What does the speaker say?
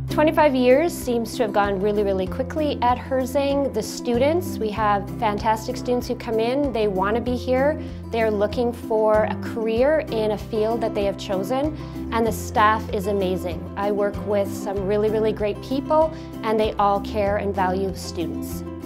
25 years seems to have gone really quickly at Herzing. The students, we have fantastic students who come in, they want to be here, they're looking for a career in a field that they have chosen, and the staff is amazing. I work with some really great people, and they all care and value students.